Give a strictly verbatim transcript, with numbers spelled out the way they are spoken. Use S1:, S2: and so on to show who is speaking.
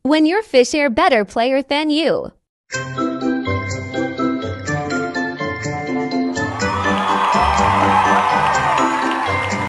S1: When your fish are better player than you.